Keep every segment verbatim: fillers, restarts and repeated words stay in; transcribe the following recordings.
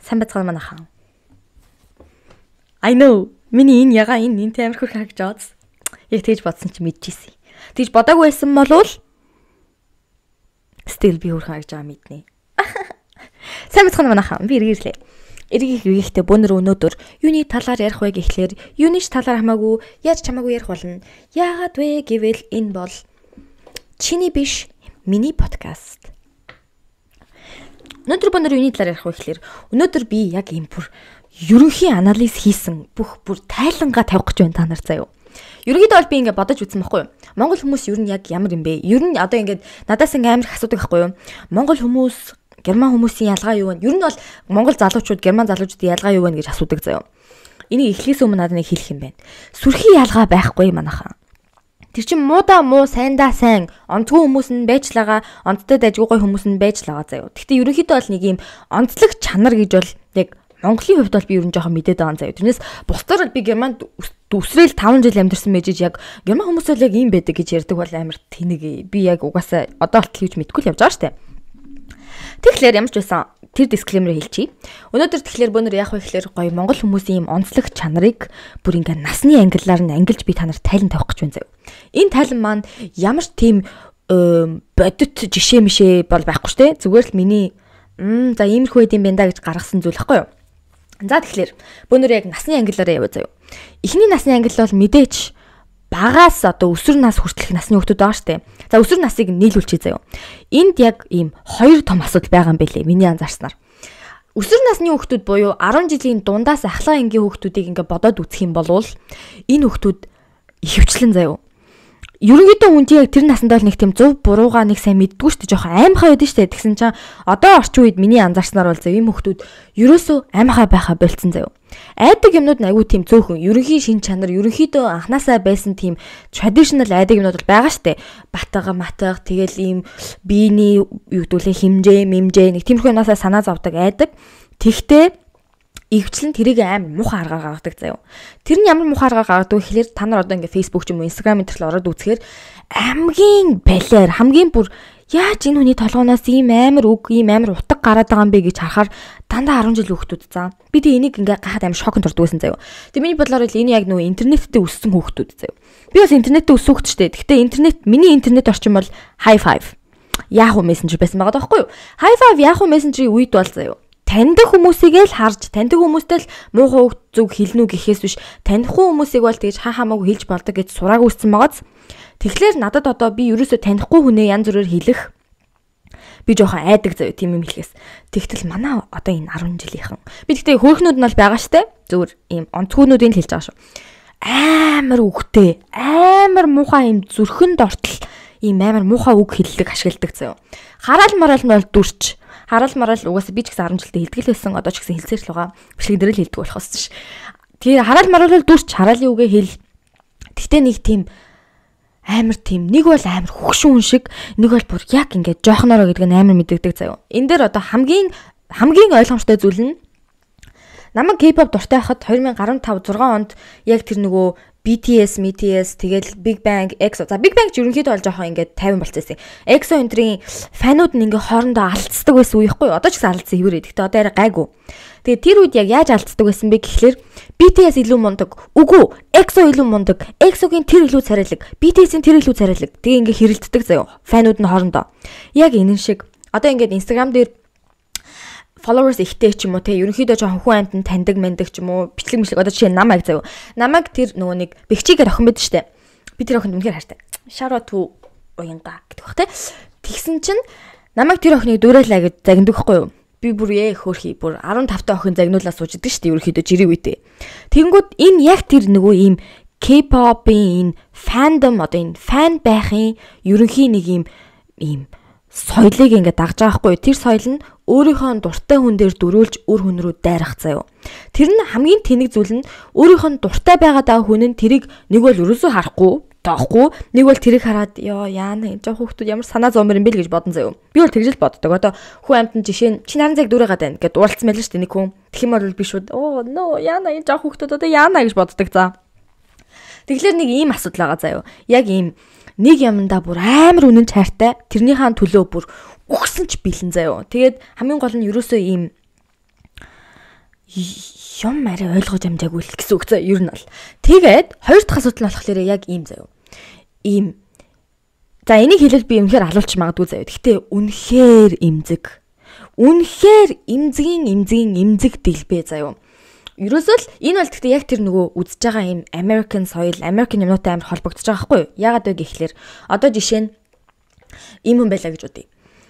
Сайн байцгаана манайхан. I know. Миний энэ яга энэ энэ тамирхur харагч жааз. Яг тэгж бодсон чи мэдчихсэн. Тэгж бодоогүй байсан болвол still би хөрхөн харагч байгаа мэднэ. Сайн байцгаана манайхан. Би эргэлээ. Эргийг үеийнхтэй бөөнөр өнөөдөр юуны талаар ярих вэ гэхлээр юуны ч талаар хамаагүй яаж чамаагүй ярих болно. Яагаад вэ гэвэл энэ бол чиний биш миний подкаст. Өнөөдөр бөөнөр юуны талаар ярих вэ гэхлээр өнөөдөр би яг юм бүр ерөнхий анализ хийсэн бүх бүр тайлангаа тавих гэж байна та нар заяа. Ерөнхийдөө бол би ингээд бодож үзсэн байхгүй юу? Монгол хүмүүс ер нь яг ямар юм бэ? Ер нь одоо ингээд надаас ингээд амар их асуудаг байхгүй юу? Монгол хүмүүс, герман хүмүүсийн ялгаа юу вэ? Ер нь бол монгол залуучууд, герман залуучуудын ялгаа юу вэ гэж асуудаг заяа. Энийг эхлээс өмнө надад нэг хэлэх юм байна. Сүрхий ялгаа байхгүй манайхаа. Тэр чин муудаа муу, сайндаа сайн, онцгой хүмүүс нь байжлагаа, онцтой дайггүй хүмүүс нь байжлагаа заяа. Гэхдээ ерөнхийдөө бол нэг юм онцлог чанар гэж бол яг Монголын хувьд бол би ер нь жоохон мэдээд байгаа заяа. Тэрнээс бусдаар би Германд үсрээл таван жил амьдарсан байж яг герман хүмүүс бол яг ийм байдаг гэж ярьдаг бол амар тэнэг. Би яг угаасаа одоо болтол хийж мэдгүй л явж байгаа штэ. Тэгэхээр ямар ч байсан тэр дисклеймер хэлчихье. Өнөөдөр тэгэхээр бөөнөр яах вэ гэхээр гоё монгол хүмүүсийн ийм онцлог чанарыг бүр ингээ насны ангиллаар нь ангилж би та нарт тайлан тавих гэж байна заяа. Энэ тайлан маань ямар ч тийм бодит жишээ мишээ бол байхгүй штэ. Зүгээр л миний за иймэрхүү байд юм байна да гэж гаргасан зүйл байхгүй юу? За тэгэхээр бөөнөр яг насны ангиллаараа яваа заяа. Эхний насны ангил бол мэдээч багаас одоо өсвөр нас хүртэлх насны хүмүүс байгаа штэ. За өсвөр насыг нийлүүлчихье заяа. Энд яг ийм хоёр том асуудал байгаа юм байлээ миний анзаарснаар. Өсвөр насны хүмүүс буюу арван жилийн дундаас ахлах ангийн хүмүүсийг ингээ бодоод үзэх юм бол энэ хүмүүс ихэвчлэн заяа. Ерөнхийдөө хүн чинь яг тэр насандаа л нэг тийм зөв буруугаа нэг сайн мэддэггүй шүү дээ. Жохон аймхаа байдаг шүү дээ. Тэгсэн чинь одоо орчин үед миний анзаарснаар бол зав ийм хүмүүс ерөөсөө аймхаа байхаа болцсон заяа. Айдаг юмнууд нь айгүй тийм цөөхөн. Ерөнхий шин чанар, ерөнхийдөө анханасаа байсан тийм traditional айдаг юмнууд бол байгаа шүү дээ. Батга, матга, тэгэл ийм биений юу гэдүүлээ химжээ, мэмжээ нэг тиймэрхүү юунасаа санаа зовдөг айдаг. Тэгтээ Игвчлэн тэрийг амар муухай аргаар гаргадаг заяа. Тэр нь ямар муухай аргаар гаргадаг вэ гэхээр та нар одоо ингээ Facebook ч юм уу Instagram дээр л ороод үзэхээр хамгийн балиар хамгийн бүр яаж энэ хүний толгоноос ийм амар үг ийм амар утга гараад байгаа юм бэ гэж харахаар дандаа арван жил хүүхдүүд заа. Би тэг энийг ингээ гахад амар шоконд ордог байсан заяа. Тэг миний бодлоор л энэ яг нөгөө интернеттэй өссөн хүүхдүүд заяа. Би бас интернеттэй өссөн хүүхд ч дээ. Гэхдээ интернет миний интернет орчин бол High Five. Yahoo Messenger байсан байгаа байхгүй юу? High Five Yahoo Messenger-ийн үед бол заяа. Таньдаг хүмүүсийг л харж, таньдаг хүмүүстэй л муухай үг зүг хэлнүү гэхээс биш, танихгүй хүмүүсийг бол тэгж хаа хамаагүй хэлж болдог гэж сураг үүссэн байгааз. Тэгэхээр надад одоо би ерөөсөө танихгүй хүнээ янз бүрээр хэлэх би жоохон айдаг заяа тийм юм хэлэхээс. Тэгтэл манай одоо энэ арван жилийнхэн. Би тэгтээ хөөхнүүд нь бол байгаа штэ. Зүгээр ийм онцгойнуудыг л хэлж байгаа шүү. Амар үгтэй, амар муухай юм зүрхэнд ортол ийм амар муухай үг хэллэг ашигладаг заяа. Хараал мараал нь бол дүрч Хараал мараал угаасаа би ч гэсэн арван жилдээ хэлдэг л байсан. Одоо ч гэсэн хэлсээр л байгаа. Бичлэг дээр л хэлдэг болохоос ш. Тэгээ хараал мараал бол дүрч хараалын үгээ хэл. Тэгтээ нэг тийм амар тийм нэг бол амар хөгшин хүн шиг, нэг бол бүр яг ингээд жоохноороо гэдэг нь амар мэддэгдэг заяа. Энэ дээр одоо хамгийн хамгийн ойлгомжтой зүйл нь намайг K-pop дуртай байхад two thousand five six онд яг тэр нөгөө би ти эс, эм ти эс, тэгэл Big Bang, EXO. За Big Bang ч ерөнхийдөө бол жоохон ингээд тайван болцсон. EXO энтрийн фанууд нь ингээ хоорондоо алдцдаг байсан үе ихгүй юу? Одоо ч гэсэн алдсан хэвээрээ. Гэхдээ одоо арай гайгүй. Тэгээ тэр үед яг яаж алдцдаг байсан бэ гэхлээр би ти эс илүү мундаг. Үгүй, EXO илүү мундаг. EXO-гийн тэр илүү царайлаг. би ти эс-ийн тэр илүү царайлаг. Тэгээ ингээ хэрэлддэг заяа. Фанууд нь хоорондоо. Яг энэ шиг. Одоо ингээд Instagram дээр followers ихтэй ч юм уу те ерөнхийдөө жоохон хүн амтнд таньдаг мэндэг ч юм уу бичлэг мишлэг одоо жишээ намайг заяа. Намайг тэр нөгөө нэг бэхчигээр охин байдаг штэ. Би тэр охинд үнэхээр хайртай. Shout out to уянга гэдэг бах те. Тэгсэн чинь намайг тэр охиныг дүүрэлээ гэж загнадаг хгүй юу? Би бүр ээ хөөрхий бүр15 та охин загнуулаад сууждаг штэ ерөнхийдөө жирийн үедээ. Тэгэнгүүт энэ яг тэр нөгөө ийм K-pop-ийн энэ fandom одоо энэ fan байхын ерөнхий нэг ийм ийм соёлыг ингээд дагж байгаа хгүй. Тэр соёл нь өөрийнхөө дуртай хүн дээр дөрүүлж өөр хүн рүү дайрах заяа. Тэр нь хамгийн тэнэг зүйл нь өөрийнхөө дуртай байгаа даа хүн нь тэрийг нэг бол ерөөсөө харахгүй, тоохгүй, нэг бол тэрийг хараад ёо яана энэ жоох хүмүүс ямар санаа зовмор юм бэ гэж бодон заяа. Би бол тэгж л боддог. Одоо хүн амтнд жишээ нь чи наран цаг дүүрээгээд байна гэд уралцсан байл шүү дээ нэг хүн. Тэгэх юм бол би шууд оо no яана энэ жоох хүмүүс одоо яана гэж боддог за. Тэгэхээр нэг ийм асуудал байгаа заяа. Яг ийм нэг юмдаа бүр амар үнэн чартай тэрнийхээ төлөө бүр үхсэн ч бэлэн заяа. Тэгээд хамгийн гол нь ерөөсөө ийм юм арай ойлгож амжаагүй л гэсэн үг зөө ер нь бол. Тэгээд хоёр дахь асуудал нь болохоор яг ийм заяа. Ийм. За энийг хэлэл би үнэхээр алуулж магадгүй заяа. Гэхдээ үнэхээр имзэг. Үнэхээр имзгийн имзгийн имзэг дэлбэ заяа. Ерөөсөө л энэ бол гэхдээ яг тэр нөгөө үзэж байгаа юм American soil, American юмнуутай амар холбогдож байгаа байхгүй юу? Яагаад вэ гэхлээр одоо жишээ нь ийм хүн байлаа гэж бодъё.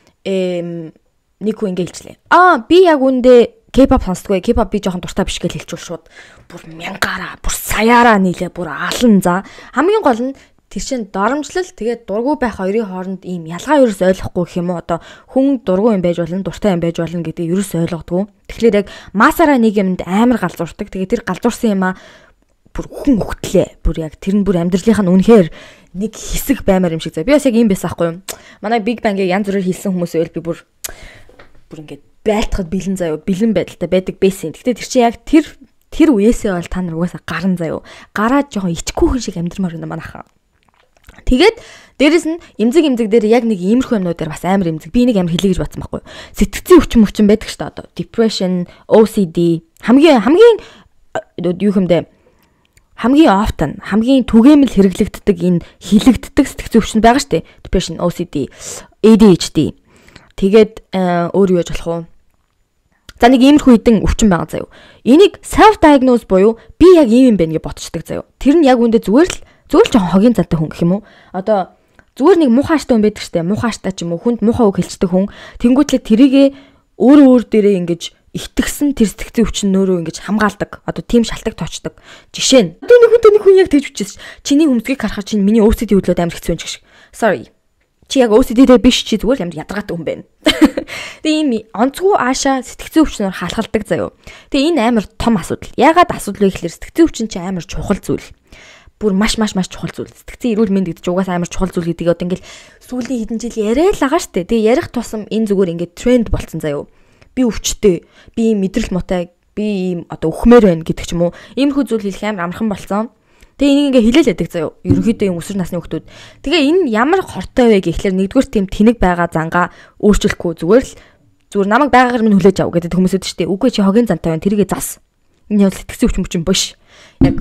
Эм нэг хүн ингэ хэлжлээ. Аа би яг үндэ K-pop сонсдоггүй. K-pop би жоохон дуртай биш гэж хэлчихвэл шууд бүр мянгаараа, бүр саяараа нийлээ, бүр алан за. Хамгийн гол нь тэр чинь доромжлол тэгээд дургүй байх хоёрын хооронд ийм ялгаа ерөөс ойлгохгүй гэх юм уу? Одоо хүн дургүй юм байж болно, дуртай юм байж болно гэдэг ерөөс ойлгодгүй. Тэгэхээр яг масаараа нэг юмд амар галзуурдаг. Тэгээд тэр галзуурсан юм аа бүр хүн өгтлээ. Бүр яг тэр нь бүр амьдралынх нь үнэхээр нэг хэсэг баймаар юм шиг заа. Би бас яг ийм байсан байхгүй юу? Манай Big Bang-ыг янз бүрээр хийсэн хүмүүс байл би бүр бүр ингээд байлтахад бэлэн заяа, бэлэн байдалтай байдаг байсан. Гэхдээ тэр чинь яг тэр тэр үеэсээ бол та нар угаасаа гарan заяа. Гараад жоохон ичгүүхэн шиг амьдрмаар байна манайхаа. Тэгээд дээрэс нь эмзэг эмзэг дээр яг нэг иймэрхүү юмнуудаар бас амар эмзэг. Би нэг амар хэлье гэж бодсон байхгүй юу? Сэтгцийн өвчин өвчин байдаг шүү дээ одоо. Depression, O C D хамгийн хамгийн юу хэмдэ хамгийн often хамгийн түгээмэл хэрэглэгддэг энэ хилэгддэг сэтгцийн өвчин байгаа шүү дээ. Depression, O C D, A D H D. Тэгээд өөр юу яж болох вэ? За нэг иймэрхүү хідэн өвчин байгаа заяа. Энийг self diagnose буюу би яг ийм юм байна гэж ботчдаг заяа. Тэр нь яг үндэ зүгээр л зүгээр л жоохон хогийн залтай хүн гэх юм уу? Одоо зүгээр нэг муухайштай хүн байдаг штэ. Муухайштай ч юм уу хүнд муухай үг хэлцдэг хүн. Тэнгүүтлээ тэрийгэ өөр өөр дээрээ ингэж итгэсэн тэр сэтгцийн өвчин нөөрөө ингэж хамгаалдаг. Одоо тийм шалтак тоочдог. Жишээ нь. Одоо нэг хүн нэг хүн яг тэгж үчээс чиний хүмсгийг харахаар чинь миний O C D хөдлөөд амар хэцүү юм шиг. Sorry. Чи яг O C D-тэй биш чи зүгээр л амар ядаргаатай хүн байна. Тэгээ ийм онцгой аашаа сэтгцийн өвчнөр халахалдаг заяо. Тэгээ энэ амар том асуудал. Яагаад асуудал вэ гэхээр сэтгцийн өвчин чинь амар чухал зүйл. Бүр маш маш маш чухал зүйл. Сэтгцийн эрүүл мэнд гэдэг чинь угаасаа амар чухал зүйл гэдгийг одоо ингээл сүүлийн хэдэн жил яриа л байгаа штэ. Тэгээ ярих тусам энэ зүгээр ингээд тренд болцсон заяо. Би өвчтэй, би мэдрэл муутай, би ийм одоо өхмөр байна гэдэг ч юм уу. Иймэрхүү зүйл хэлэх амар амархан болцсон. Тэгээ энийг ингээ хэлээл яадаг заяо. Ерөнхийдөө юм өсвөр насны хүмүүс. Тэгээ энэ ямар хортой вэ гэхлээр нэгдүгээр тийм тэнэг байгаа зангаа өөрчлөхгүй зүгээр л зүгээр намайг байгаагаар минь хүлээж ав гэдэг хүмүүс өд штэ. Үгүй чи хогийн зантай байна. Тэрийгэ зас. Энэ бол сэтгцийн өвчин мөчин биш. Яг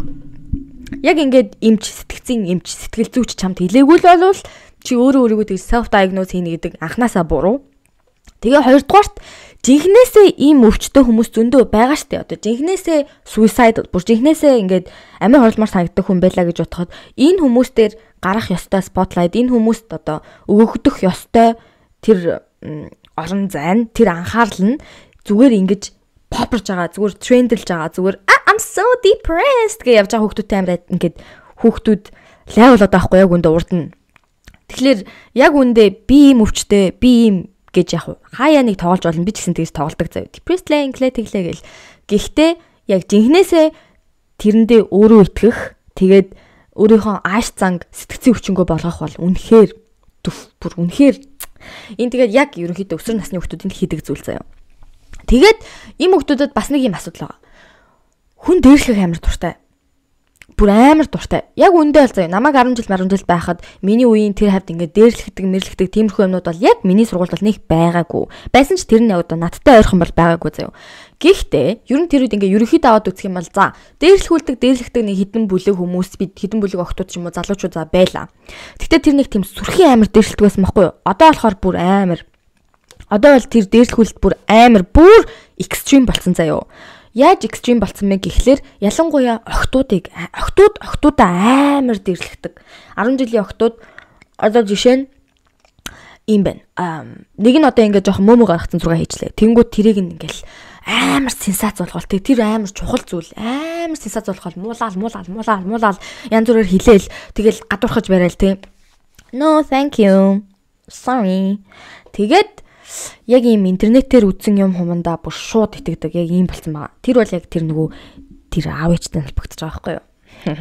яг ингээд эмч сэтгцийн эмч сэтгэл зүйч чамд хэлээгүй л болвол чи өөрөө өөрийгөө тэг self diagnose хийнэ гэдэг анханасаа буруу. Тэгээ хоёрдугаарт жинхнээсээ ийм өвчтөй хүмүүс зөндөө байгаа штэ. Одоо жинхнээсээ suicide бүр жинхнээсээ ингээд амин хорлмоор санагддаг хүн байлаа гэж бодоход энэ хүмүүстээр гарах ёстой spotlight, энэ хүмүүст одоо өгөгдөх ёстой тэр орон зайн, тэр анхаарал нь зүгээр ингэж попорж байгаа, зүгээр трендлж байгаа, зүгээр I'm so depressed гэж явж байгаа хүүхдүүдтэй амираад ингээд хүүхдүүд лайвлаад байхгүй яг үндэ урд нь. Тэгэхээр яг үндэ би ийм өвчтэй, би ийм гэж яг хаяа нэг тоглож болно. Би ч гэсэн тэгж тоглодог заяа. Depressed лээ, инглээ тэглээ гэл. Гэхдээ яг жинхнээсээ тэрэндээ өөрөө итгэх, тэгээд өөрийнхөө ааш занг сэтгцийн өвчнгөө болгох бол үнэхээр бүр үнэхээр энэ тэгээд яг ерөнхийдөө өсвөр насны хүүхдүүдэнд хийдэг зүйл заяа. Тэгээд ийм хүүхдүүдэд бас нэг юм асуудал байгаа. Хүн дээрлэх амар дуртай. Бүр амар дуртай. Яг үндэ бол заяа. Намайг арван жил марван жил байхад миний үеийн тэр хавьд ингээд дээрлэхдэг, мэрлэхдэг тиймэрхүү юмнууд бол яг миний сургуульд бол нэг байгаагүй. Байсан ч тэр нь одоо надтай ойрхон бол байгаагүй заяа. Гэхдээ ер нь тэр үед ингээд ерөнхийдөө аваад үзэх юм бол за дээрлэхүүлдэг, дээрлэхдэг нэг хідэн бүлэг хүмүүс бид хідэн бүлэг охтууд ч юм уу залуучууд за байла. Гэхдээ тэр нэг тийм сүрхийн амар дээрлэлдэг байсан байхгүй юу? Одоо болохоор бүр амар. Одоо бол тэр дээрлэхүүлэлт бүр амар бүр экстрим болсон заяа. Яаж экстрим болсон бэ гэхлээр ялангуяа охтуудыг охтууд охтуудаа амар дээрлэхдэг. арван жилийн охтууд одоо жишээ нь юм байна. Аа нэг нь одоо ингээд жоохон мөөмө гаргацсан зураг хийчлээ. Тэнгүүд тэрийг ингээл амар сенсац болгоол. Тэр амар чухал зүйл. Амар сенсац болгоол муулаал муулаал муулаал муулаал янз бүрээр хилээл тэгэл гадуурхаж барайл тээ. No thank you. Sorry. Тэгээд яг ийм интернетээр үзсэн юм хумандаа бүр шууд итгэдэг. Яг ийм болсон байгаа. Тэр бол яг тэр нөгөө тэр аав ээжтэй холбогдож байгаа байхгүй юу?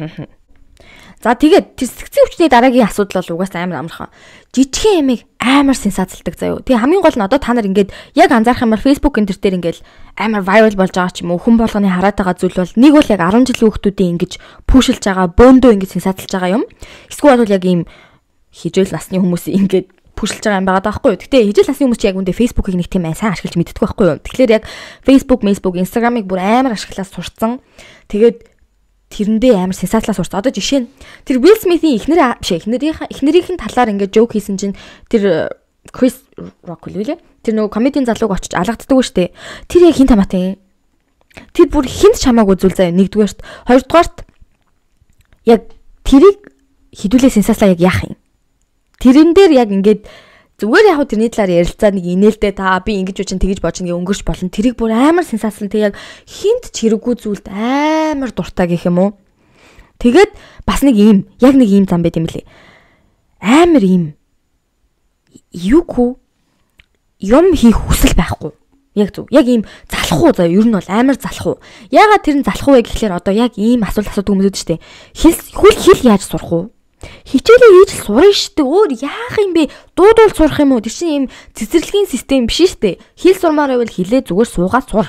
За тэгээд тэр сэтгцийн өвчний дараагийн асуудал бол угаасаа амар амархан. Жижигхэн ямиг амар сенсацлдаг заяо. Тэгээ хамгийн гол нь одоо та нар ингээд яг анзаарах юм бол Facebook энэ төр дээр ингээд амар viral болж байгаа ч юм уу хүн болгоны хараад байгаа зүйл бол нэг бол яг арван жилийн хүүхдүүдийн ингэж пүүшилж байгаа, бөөндөө ингэж сенсацлж байгаа юм. Эсвэл бол яг ийм хижээл насны хүмүүсийн ингээд пүшилж байгаа юм байгаа даахгүй юу. Гэтэ хижил насны хүмүүс чи яг үндэ Facebook-ыг нэг тийм сайн ашиглаж мэддэг байхгүй юу. Тэгэхээр яг Facebook, Facebook, Instagram-ыг бүр амар ашиглаад сурцсан. Тэгээд тэрэндээ амар сенсацлаа сурцсан. Одоо жишээ нь тэр Will Smith-ийн эхнэр биш эхнэрийн эхнэрийн талаар ингээд joke хийсэн чинь тэр Chris Rock үлээ. Тэр нөгөө комедийн залууг очиж алгаддаг шүү дээ. Тэр яг хин тамаатай. Тэр бүр хинт чамааг үзүүл заяа нэгдүгээрт, хоёрдугаарт яг тэрийг хідүүлээ сенсацлаа яг яах юм. Тэрэн дээр яг ингээд зүгээр яг тэрний талаар ярилцаа нэг инээлдэ та би ингэж үчин тэгэж божно гэ өнгөрч болно. Тэрийг бүр амар сенсацлан тэг яг хинт ч хэрэггүй зүйлд амар дуртай гэх юм уу. Тэгээд бас нэг ийм яг нэг ийм зам байт юм лээ. Амар ийм юугүй юм хийх хүсэл байхгүй. Яг зөв. Яг ийм залхуу заа ер нь бол амар залхуу. Яагаад тэр нь залхуу вэ гэхлээр одоо яг ийм асуулт асуудаг хүмүүс үүдтэй. Хэл хөл хэл яаж сурах уу? Хичээлээ хийж л сурна шүү дээ. Өөр яах юм бэ? Дуудуул сурах юм уу? Тэр чинь ийм цэцэрлэгийн систем биш шүү дээ. Хэл сурмаар байвал хилээ зүгээр суугаад сур.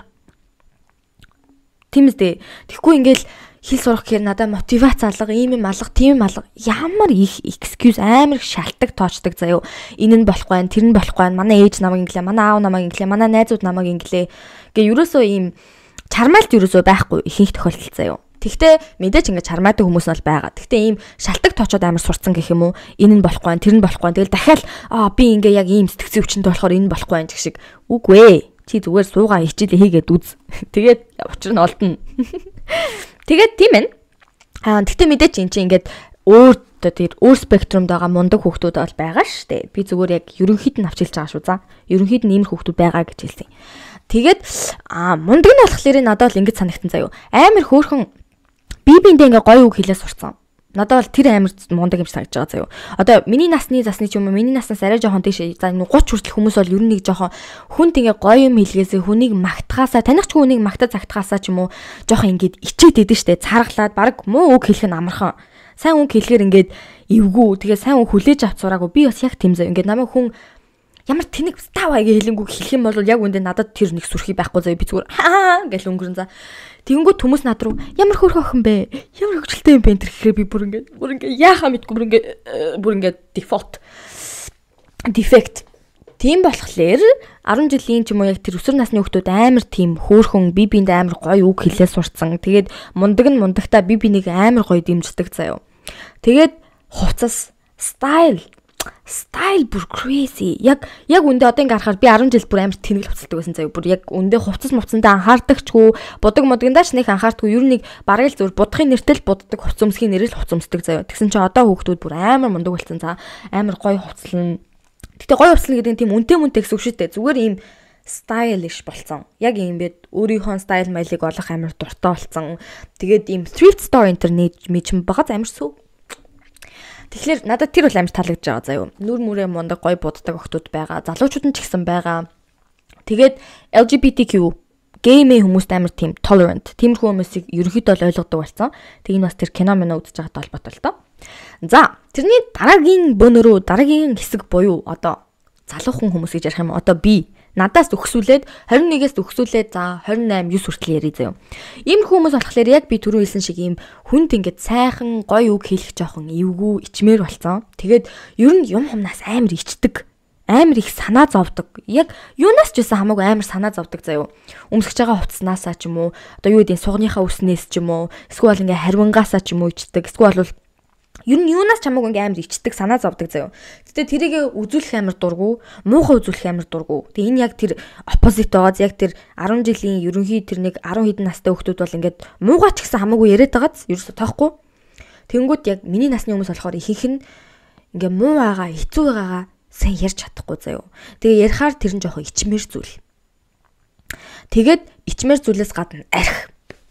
Тийм үстэй. Тэгэхгүй ингээл хэл сурах гэхээр надад мотивац алга, ийм юм алга, тийм юм алга. Ямар их excuse амар их шалтгаан тоочдаг заяо. Энэ нь болохгүй байх, тэр нь болохгүй байх. Манай ээж намайг инглээ, манай аав намайг инглээ, манай найзууд намайг инглээ. Гэ ерөөсөө ийм чармаалт ерөөсөө байхгүй ихэнх тохиолдолд заяо. Тэгтээ мэдээж ингээд чармаатай хүмүүс нь бол байгаа. Тэгтээ ийм шалтгаан тоочод амар сурцсан гэх юм уу? Энэ нь болохгүй байх, тэр нь болохгүй байх. Тэгэл дахиад аа би ингээ яг ийм сэтгцэн өвчнөд болохоор энэ болохгүй байх гэх шиг. Үгүй ээ. Чи зүгээр суугаа хичээлээ хийгээд үз. Тэгээд учир нь олдно. Тэгээд тийм ээ. Аа тэгтээ мэдээч эн чинь ингээд өөр тэр өөр спектрумд байгаа мундаг хүүхдүүд бол байгаа шүү дээ. Би зүгээр яг ерөнхийд нь авчилж байгаа шүү за. Ерөнхийд нь ийм хүүхдүүд байгаа гэж хэлсэн. Тэгээд аа мундаг нь болохоор надад бол ингэж санагдсан заяо. Амар хөөрхөн би биэндээ ингээ гоё үг хэлээ сурцсан. Надад бол тэр амар мундаг юм санагдаж байгаа заяо. Одоо миний насны засны ч юм уу миний наснаас арай жоохон тийш за гуч хүртэл хүмүүс бол ер нь нэг жоохон хүнд ингээ гоё юм хэлгээсээ хүнийг магтахаасаа таних ч хүнийг магтаж загтахаасаа ч юм уу жоохон ингээд ичээд идэв штэ цааргалаад баг муу үг хэлэх нь амархан. Сайн үг хэлэхээр ингээд эвгүй тэгээ сайн үг хүлээж авч сураагүй би бас яг тийм заяо. Ингээд намайг хүн ямар тэнэг ставаа гэж хэлэнгүү хэлэх юм бол яг үндэ надад тэр нэг сүрхий байхгүй заяо. Би зүгээр хаа гэж өнгөрөн за. Тэгэнгүүт хүмүүс над руу ямар хөөрхөн охин бэ? Ямар хөвчлөлтэй юм бэ энэ гэхээр би бүр ингээд бүр ингээд яахаа мэдгүй бүр ингээд бүр ингээд default defect. Тийм болохоор арван жилийн ч юм уу яг тэр өсвөр насны хүмүүс амар тийм хөөрхөн би биэнд амар гоё үг хэлээ сурцсан. Тэгээд мундаг нь мундагтаа би бинийг амар гоё дэмждэг заяо. Тэгээд хувцас style Style бүр crazy. Яг яг үндэ одоо ингээ харахаар би арван жил бүр амар тэнэгэл хувцалдаг байсан заяа. Бүр яг үндэ хувцас мувцсандаа анхаардагчгүй, будаг модгондаач нэг анхаардаггүй. Ер нь нэг бараг л зөв будахын нэртэл буддаг, хувц өмсгийн нэрэл хувц өмсдөг заяа. Тэгсэн чинь одоо хүүхдүүд бүр амар мундаг болсон за. Амар гоё хувцлан. Гэтэ гоё хувцлан гэдэг нь тийм үнтэй мүнтэй гэсэн үг шүү дээ. Зүгээр ийм stylish болсон. Яг юм бэ өөрийнхөө style маялыг олох амар дуртай болсон. Тэгээд ийм thrift store интернет мэйчм багаз амар сүү. Тэгэхээр надад тэр бол амар таалагдж байгаа заяо. Нүр мүрээ мундаг гоё буддаг охтууд байгаа. Залуучууд нь ч гэсэн байгаа. Тэгээд L G B T Q геймээ хүмүүст амар тийм tolerant. Тиймэрхүү хүмүүсийг ерөнхийдөө л ойлгодог болсон. Тэг энэ бас тэр кино мэнэ үзэж байгаатай холбоотой л доо. За, тэрний дараагийн бөөнөрөө дараагийн хэсэг буюу одоо залуухан хүмүүс гэж ярих юм. Одоо би надаас өгсүүлээд двадцать нэгээс өгсүүлээд за двадцать восемь девять хүртэл ярий заяа. Ийм хүмүүс болохоор яг би түрүү хэлсэн шиг ийм хүнд ингээд сайхан гоё үг хэлэх жоохон эвгүй ичмээр болцсон. Тэгээд ер нь юм хумнаас амар ичдэг. Амар их санаа зовдөг. Яг юунаас ч байсан хамаагүй амар санаа зовдөг заяа. Өмсөж байгаа хувцснаасаа ч юм уу, одоо юу гэдэг сугныхаа үснээс ч юм уу, эсвэл ингээ харвингаасаа ч юм уу ичдэг. Эсвэл бол ер нь юунаас ч хамаагүй ингээ амар ичдэг, санаа зовдөг заяа. Гэтэ тэрийг үзүүлэх амар дургу, муухай үзүүлэх амар дургу. Тэгээ энэ яг тэр оппозит байгааз яг тэр арван жилийн ерөнхий тэр нэг арван хэдэн настай хүмүүс бол ингээд муугаа ч гэсэн хамаагүй яриад байгааз ерөөсө тоохгүй. Тэнгүүд яг миний насны хүмүүс болохоор ихэнх нь ингээ муу байгаа, хэцүү байгаагаа сайн ярьж чадахгүй заяа. Тэгээ ярихаар тэр нь жоохон ичмэр зүйл. Тэгээд ичмэр зүйлээс гадна арх.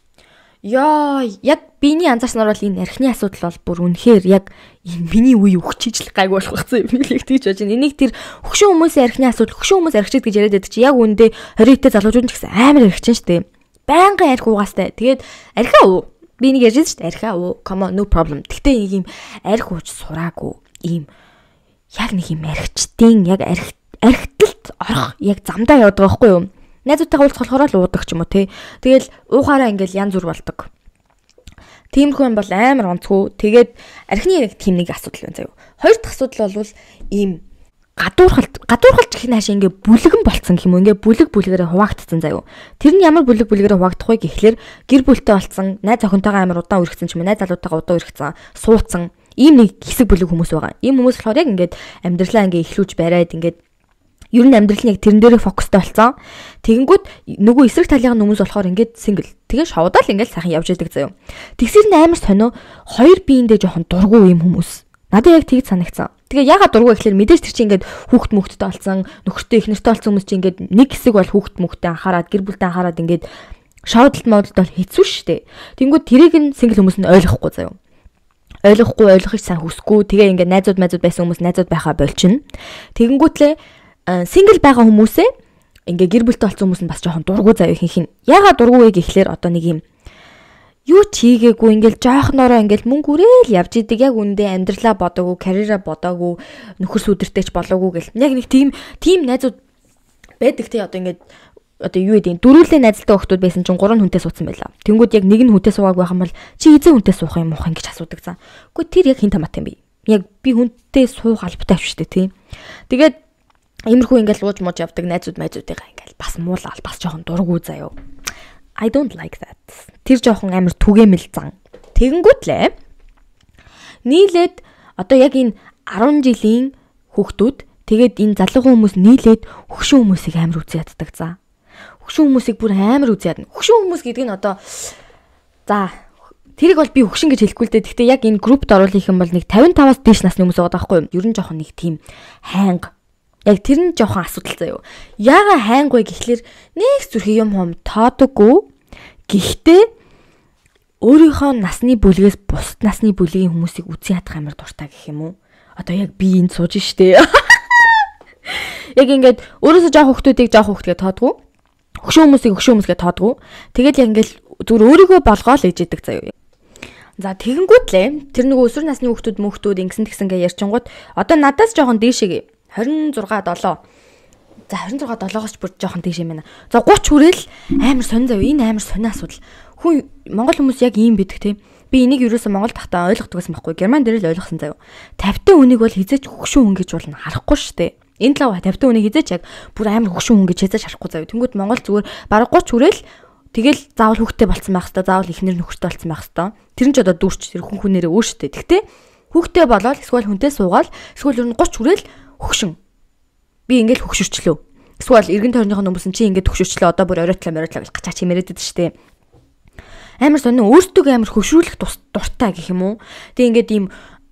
Яа, яг биений анзаарснаар бол энэ архины асуудал бол бүр үнэхээр яг энэ миний үе өгчижл гайг болох гэсэн юм лэг тийж байж байна. Энийг тэр хөгшин хүмүүсийн архины асуудал, хөгшин хүмүүс архичд гэж яриад байдаг чи яг үндэ хоригтэй залуучууд ч гэсэн амар архичин штэ. Байнгын арх угаастай. Тэгээд архиа уу. Би нэг ярьж штэ архиа уу. Come on, no problem. Тэгтээ нэг юм арх ууч сураагүй. Ийм яг нэг юм архичдын яг арх архиталт орох яг замдаа явдаг байхгүй юу? Найзуудтайгаа уулзахаар л уудаг ч юм уу тий. Тэгэл уухаараа ингээл янз бүр болдог. Тиймэрхүү юм бол амар онцгүй. Тэгээд архины нэг тийм нэг асуудал байна заяа. Хоёр дахь асуудал бол ийм гадуурхалт гадуурхалж их наашаа ингээ бүлэгэн болцсон гэх юм уу, ингээ бүлэг бүлгээрээ хуваагдсан заяо. Тэр нь ямар бүлэг бүлгээрээ хуваагдах вэ гэхлээр гэр бүлтэй болцсон, найз охинтойгоо амар удаан үргэлжсэн ч юм уу, найз залуутайгаа удаан үргэлжсэн, суудсан ийм нэг хэсэг бүлэг хүмүүс байгаа. Ийм хүмүүс болохоор яг ингээд амьдралаа ингээ эхлүүлж бариад ингээд ер нь амьдрал нь яг тэрэн дээрээ фокустай болсон. Тэгэнгүүт нөгөө эсрэг талын хүмүүс болохоор ингээд сингл. Тэгээ шовдоол ингээд сайхан явж идэг заяо. Тэгсэр нь амар сонио хоёр биендээ жоохон дургу юм хүмүүс. Надад яг тэгж санагцсан. Тэгээ ягаад дургу гэхэлэр мэдээж тэр чинь ингээд хүүхд мөхтөд болсон, нөхөртэй их нэртэй болсон хүмүүс чинь ингээд нэг хэсэг бол хүүхд мөхтөд анхаарад, гэр бүлтэй анхаарад ингээд шоудалт модалт бол хэцүү шттэ. Тэнгүүд тэрийг нь сингл хүмүүс нь ойлгохгүй заяо. Ойлгохгүй, ойлгох сайн хүсэхгүй. Тэгээ ингээд найзууд майзууд байсан хүмүүс найзууд байхаа болчихно. Тэгэнгүүтлээ сингл байгаа хүмүүсээ ингээ гэр бүлтэй болсон хүмүүс нь бас жоохон дургу заяа ихэнх нь. Ягаад дургу вэ гэхлээр одоо нэг юм юу ч хийгээгүй ингээл жоохноороо ингээл мөнгө үрээл явж идэг, яг үндэ амьдралаа бодоогүй, карьераа бодоогүй, нөхөр сүдэртэйч болоогүй гэл. Яг нэг тийм тийм найзууд байдаг те. Одоо ингээд одоо юу гэдэг дөрүүлээ найзалтай хүмүүс байсан чинь гурван хүнтэй суудсан байлаа. Тэнгүүд яг нэг нь хүнтэй суугааг байх юм бол чи эзэн хүнтэй суух юм уу гэж асуудаг заа. Гэхдээ тэр яг хин тамат юм бэ? Яг би хүнтэй суух албатай авч штэ тий. Тэгээд иймэрхүү ингээл лууж мууж явдаг найзууд майзуудыгаа ингээл бас муулаад бас жоохон дургу заяо. I don't like that. Тэр жоохон амар түгээмэл зан. Тэгэнгүүтлээ нийлээд одоо яг энэ арван жилийн хүүхдүүд тэгээд энэ залуу хүмүүс нийлээд хөгшин хүмүүсийг амар үзий яддаг за. Хөгшин хүмүүсийг бүр амар үзий ядна. Хөгшин хүмүүс гэдэг нь одоо за тэрийг бол би хөгшин гэж хэлэхгүй л дээ. Гэхдээ яг энэ группт оруулах юм бол нэг тавин таваас дээш насны хүмүүс байгаа байхгүй юу? Ер нь жоохон нэг тийм хайнга. Яг тэр нь жоохон асуудал заяо. Яага хайнг вэ гэхлээр нэг зүрхий юм хом тоодоггүй. Гэхдээ өөрийнхөө насны бүлгээс бусад насны бүлгийн хүмүүсийг үзий ядах амар дуртай гэх юм уу? Одоо яг би энд сууж штэ. Яг ингээд өөрөөсөө жоох хүмүүсийг жоох хүмүүсгээ тоодгүй. Хөшөө хүмүүсийг хөшөө хүмүүсгээ тоодгүй. Тэгээд яг ингээд зүгээр өөрийгөө болгоол ээж идэг заяо. За тэгэнгүүтлээ тэр нөгөө өсвөр насны хүмүүс мөхтүүд ингэсэн тэгсэнгээ ярьчингууд одоо надаас жоохон дээшээ хорин зурга долоо. За хорин зурга долоогоос ч бүр жоохон тийш юм байна. За гурван хүрээл амар сонь зав. Энэ амар сонь асуудал. Хүн Монгол хүмүүс яг ийм бидэг те. Би энийг юусоо Монгол тахтаа ойлгодог байсан байхгүй. Герман дээр л ойлгосон зав. тавтай хүнийг бол хизээч хөгшин хүн гэж болно харахгүй штэ. Энэ лав тавтай хүнийг хизээч яг бүр амар хөгшин хүн гэж хизээч харахгүй зав. Тэнгүүд Монгол зүгээр бараг гурван хүрээл тэгэл заавал хүүхдтэй болцсон байх хэвээр, заавал ихнэр нөхөртэй болцсон байх хэвээр. Тэр нь ч одоо дүүрч тэр хүн хүнээрээ өөртөө. Тэгтээ хүүхдтэй болоод эсвэл хүнтэй суугаал эсвэл ер нь гурван хүрээл хөгшин. Би ингээл хөгшөрчлөө. Эсвэл эргэн тойрныхоо хүмүүс нь чи ингээд хөгшөрчлөө одоо бүр оройтла моройтла гэж гачаа чимээрэд идэв штэ. Амар сонин өөртөө амар хөгшрүүлэх дуртай гэх юм уу. Тэг ингээд ийм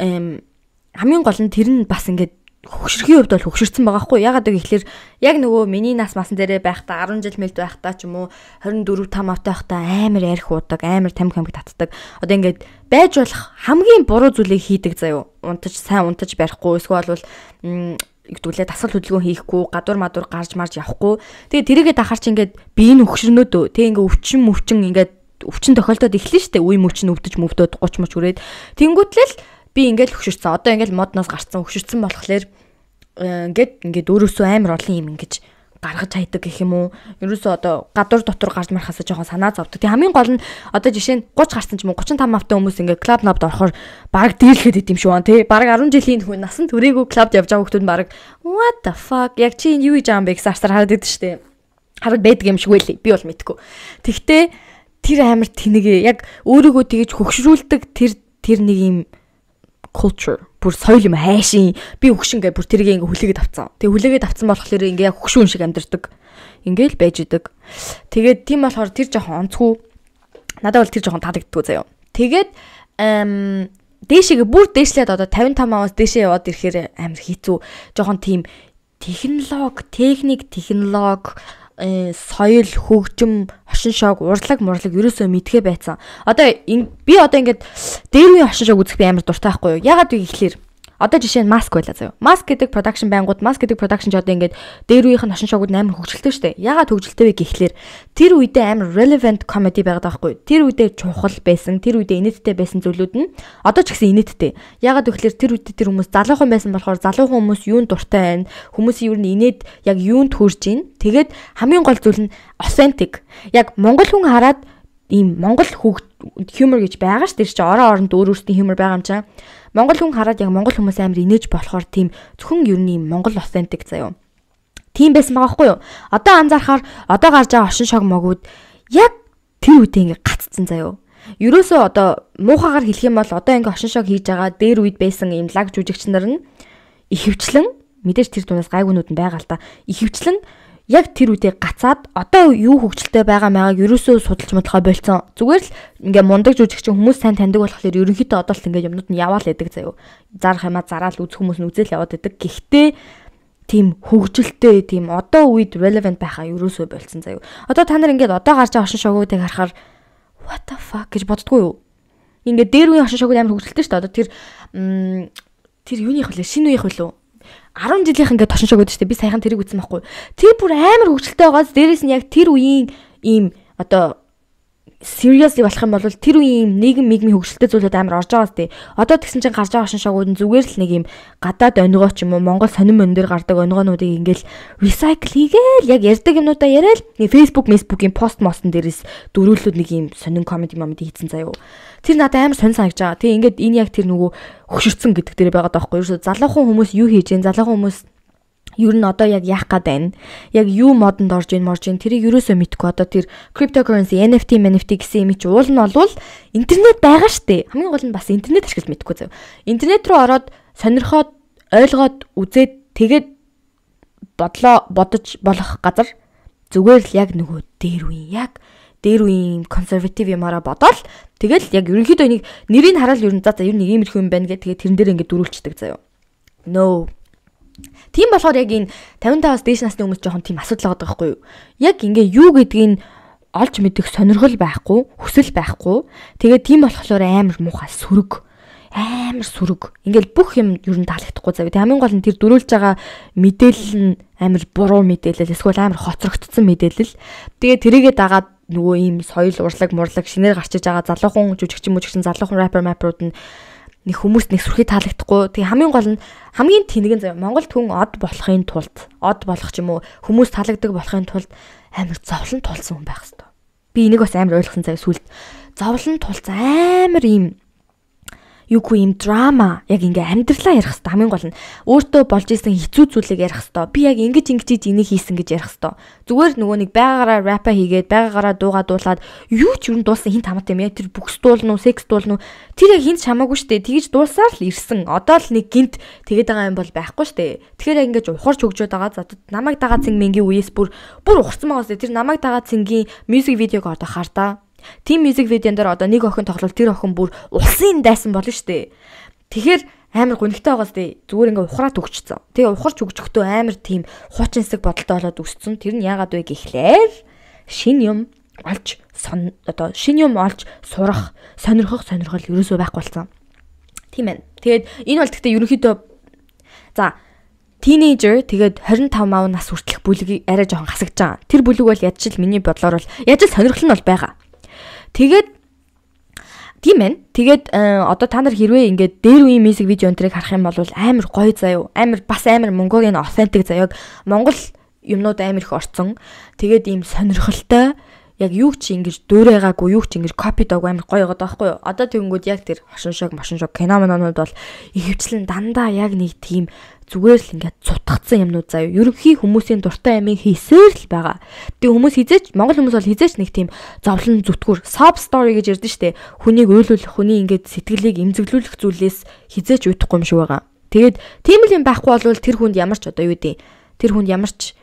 хамгийн гол нь тэр нь бас ингээд хөгшөрхийн хувьд бол хөгшөрсөн байгаа хгүй. Ягаад гэвэл яг нөгөө миний нас масан дээрээ байхдаа арван жил мэлд байхдаа ч юм уу хорин дөрөв там автай байхдаа амар ярих уудаг, амар тамхи хамг татдаг. Одоо ингээд байж болох хамгийн буруу зүйлийг хийдэг заяо. Унтаж сайн унтаж барихгүй эсвэл бол игдүүлээ дасгал хөдөлгөөн хийхгүй, гадуур мадуур гарч марж явахгүй. Тэгээ тэрийгээ дахаар чи ингээд бие нь хөгшрөнөөдөө. Тэгээ ингээд өвчин мөвчин ингээд өвчин тохиолдоод эхлэн штэ. Үе мөвчин өвдөж мөвдөд гуч мөч үрээд. Тэнгүүтлэл би ингээд хөгшөрсөн. Одоо ингээд модноос гарцсан хөгшөрсөн болохоор ингээд ингээд өөрөөсөө амар олон юм ингэж гаргаж хайдаг гэх юм уу. Ерөөсөө одоо гадуур дотор гарч мархасаа жоохон санаа зовдөг. Тэг хамгийн гол нь одоо жишээ нь гуйч гарсан ч юм уу гурван таван автаа хүмүүс ингээд клуб нобд орохоор баг дийлэхэд идэм шүү аа тий. Баг арван жилийн хүн насан турээгүй клубд явж байгаа хүмүүс баг what the fuck яг чи юу хийж байгаа юм бэ гэсэн асар хараад идэв штэ. Хараад байдаг юм шиг байлээ. Би бол мэдгүй. Тэгтээ тэр амар тэнэгээ яг өөрийгөө тэгэж хөгшрүүлдэг тэр тэр нэг юм culture бүр соёл юм хайшин би хөгшин гэ бүр тэрийг ингээ хүлээгээд авцсан. Тэгээ хүлээгээд авцсан болохоор ингээ яг хөгшүүн шиг амьдэрдэг. Ингээл байж идэг. Тэгээд тийм болохоор тэр жоохон онцгүй. Надад бол тэр жоохон таалагддгүй заяа. Тэгээд эм дээшээ бүр дээшлээд одоо тавин тамаас дээшээ яваад ирэхээр амар хэцүү. Жоохон тийм технологи, техник, технологи соёл хөгжим хошин шог урлаг мурлаг ерөөсөө мэдхээ байцсан. Одоо би одоо ингээд дээр үеийн хошин шог үзэх би амар дуртай байхгүй юу? Ягаад вэ гэхлээр одоо жишээ нь маск байлаа заяа. Маск гэдэг production байнгут маск гэдэг production ч одоо ингээд дээр үеийнх нь хошин шогуд амар хөгжилтэй шүү дээ. Ягаад хөгжилтэй вэ гэхлээр тэр үедээ амар relevant comedy байгаад байгаа байхгүй юу? Тэр үедээ чухал байсан, тэр үедээ инээдтэй байсан зүйлүүд нь одоо ч гэсэн инээдтэй. Ягаад гэхлээр тэр үедээ тэр хүмүүс залуухан байсан болохоор залуухан хүмүүс юунд дуртай байна? Хүмүүсийн юу нэнээд яг юунд хүрж гин? Тэгээд хамгийн гол зүйл нь authentic. Яг монгол хүн хараад ийм Монгол humor гэж байгаа ш. Тэр чинь орон оронд өөр өөрсдийн humor байгаа юм чам. Монгол хүн хараад яг монгол хүмүүс амар инээж болохоор тийм зөвхөн ер нь монгол authentic заяа. Тийм байсан байгаа байхгүй юу? Одоо анзаарахаар одоо гарч байгаа оршин шог могууд яг тэр үедээ ингээ гаццсан заяа. Ерөөсөө одоо муухагаар хэлэх юм бол одоо ингээ оршин шог хийж байгаа дээр үед байсан ийм лаг жүжигч нар нь ихэвчлэн мэдээж тэр дундаас гайгуунууд нь байгаа л да. Ихэвчлэн яг тэр үедээ гацаад одоо юу хөгжилтэй байгаа мэгааг ерөөсөө судалж модлохоо болцсон. Зүгээр л ингээ мундаг жүжигч хүмүүс сайн таньдаг болохоор ерөнхийдөө одоо л ингээ юмнууд нь яваал байдаг заяа. Зарах юмаа зараал үзэх хүмүүс нь үзэл яваад байдаг. Гэхдээ тийм хөгжилтэй тийм одоо үед relevant байхаа ерөөсөө болцсон заяа. Одоо та нар ингээд одоо гарч байгаа оршин шогуудыг харахаар what the fuck гэж боддгоо юу? Ингээд дээр үеийн оршин шогууд амар хөгжилтэй шүү дээ. Одоо тэр тэр юуных вэ? Шинэ үеих вэ? арван жилийнх ингээд тошин шог өгдөө штэ би саяхан тэрийг үзсэн байхгүй. Тэр бүр амар хөвгөлтэй байгаас дээрээс нь яг тэр үеийн ийм одоо seriously болох юм бол тэр үеийн нийгэм мигмийн хөвгөлтэй зүйлүүд амар орж байгаа штэ. Одоо тэгсэн чинь гарч байгаа тошин шогууд нь зүгээр л нэг ийм гадаад онгоо ч юм уу Монгол сонин мөн дээр гардаг онгоонуудыг ингээл recycle хийгээл яг ярьдаг юмнуудаа яриад Facebook, Facebook-ийн пост мостон дээрээс дөрүүлүүд нэг ийм сонин комеди момент хийцэн заяа. Тэр надад амар сонь санагч байгаа. Тэгээ ингээд энэ яг тэр нөгөө хөшөрцөн гэдэг дээр байгаа даахгүй. Ерөөсө залуухан хүмүүс юу хийж гэн залуухан хүмүүс ер нь одоо яг яах гээд байна. Яг юу модонд орж ийн морж ийн тэрийг ерөөсөө мэдгүй. Одоо тэр cryptocurrency, N F T, N F T гэсэн юм чи уул нь олвол интернет байгаа штэ. Хамгийн гол нь бас интернет ашиглаж мэдгүй зав. Интернет рүү ороод сонирхоод ойлгоод үзээд тэгээд бодлоо бодож болох газар зүгээр л яг нөгөө дээр үе яг дээр үеийн консерватив юмараа бодоол тэгэл яг ерөнхийдөө нэг нэрийг хараад ер нь за за ер нь иймэрхүү юм байна гэх тэгээд тэрэн дээр ингээд дөрүүлчихдэг заяа. No. Тийм болохоор яг энэ тавин таваас дээш насны хүмүүс жоохон тийм асуудал байгаа байхгүй юу? Яг ингээ юу гэдгийг олж мэдэх сонирхол байхгүй, хүсэл байхгүй. Тэгээд тийм болохоор амар муухай сөрөг. Амар сөрөг. Ингээл бүх юм ер нь таалагдахгүй зав. Тэг хамгийн гол нь тэр дөрүүлж байгаа мэдээлэл нь амар буруу мэдээлэл эсвэл амар хоцрогдсон мэдээлэл. Тэгээ тэрийгээ дагаад нөгөө ийм соёл урлаг мурлаг шинээр гарч иж байгаа залуухан жүжигч мөжигчин залуухан рэпер мэпрууд нь нэг хүмүүст нэг сүрхий таалагдахгүй. Тэгээ хамгийн гол нь хамгийн тэнэг нь заяа Монголд хүн од болохын тулд од болох ч юм уу хүмүүс таалагддаг болохын тулд амар зовлон тулсан хүн байх хэрэгтэй. Би энийг бас амар ойлгосон заяа сүлд зовлон тулсан амар ийм юугүй юм драма яг ингээ амьдралаа ярих хэрэгтэй. Хамгийн гол нь өөртөө болж исэн хэцүү зүйлийг ярих хэрэгтэй. Би яг ингэж ингэж энийг хийсэн гэж ярих хэрэгтэй. Зүгээр нөгөө нэг байгаагаараа рэпа хийгээд байгаагаараа дуугаа дуулаад юу ч юу дуулсан хин тамат юм яа тэр бүкс дуулна уу секс дуулна уу тэр яг хинт хамаагүй штэ. Тэгэж дуулсаар л ирсэн. Одоо л нэг гинт тэгээд байгаа юм бол байхгүй штэ. Тэгэхээр яг ингэж ухарч хөгжөөд байгаа. За намайг дагаа цэнгийн үеэс бүр бүр ухарсан байгаа штэ. Тэр намайг дагаа цэнгийн мьюзик видеог одоо хартаа. Тим мьюзик видеон дээр одоо нэг охин тоглол тэр охин бүр улсын дайсан болно штэ. Тэгэхээр амар гонигтай байгаа штэ. Зүгээр ингээ ухраад өгчсөн. Тэгээ ухарч өгчөхдөө амар тийм хуучинсэг бодолтой болоод өссөн. Тэр нь яагаад вэ гэхлээр шин юм олж сон одоо шин юм олж сурах, сонирхох сонирхол ерөөсөө байхгүй болсон. Тийм ээ. Тэгээд энэ бол гэхдээ ерөнхийдөө за teenager тэгээд двадцать и пять нас хүртэлх бүлгийг арай жоохон хасагдж байгаа. Тэр бүлэг бол яаж ч миний бодлоор бол яаж ч сонирхол нь бол байгаа. Тэгээд тийм ээ. Тэгээд одоо та нар хэрвээ ингээд дээр үеийн мьюзик видео өнтрийг харах юм бол амар гоё заяа. Амар бас амар Mongolian authentic заяаг Монгол юмнууд амар их орцсон. Тэгээд ийм сонирхолтой яг юу ч ингэж дөөрэгаагүй юу ч ингэж копи дог амар гоё байгаа байхгүй юу? Одоо тэгэнгүүт яг тэр хошин шог, машин шог киномонууд бол ихэвчлэн дандаа яг нэг тийм зүгээр л ингээд цутгацсан юмнууд заяа. Ерөнхий хүмүүсийн дуртай амийг хийсээр л байгаа. Тэгээ хүмүүс хизээч Монгол хүмүүс бол хизээч нэг тийм зовлон зүтгүр sob story гэж ярьдэн штэ. Хүнийг өөлүүлэх, хүний ингээд сэтгэлийг эмзэглүүлэх зүйлээс хизээч уйдахгүй юм шиг байгаа. Тэгээд тийм л юм байхгүй бол тэр хүнд ямар ч одоо юу дээ. Тэр хүнд ямар ч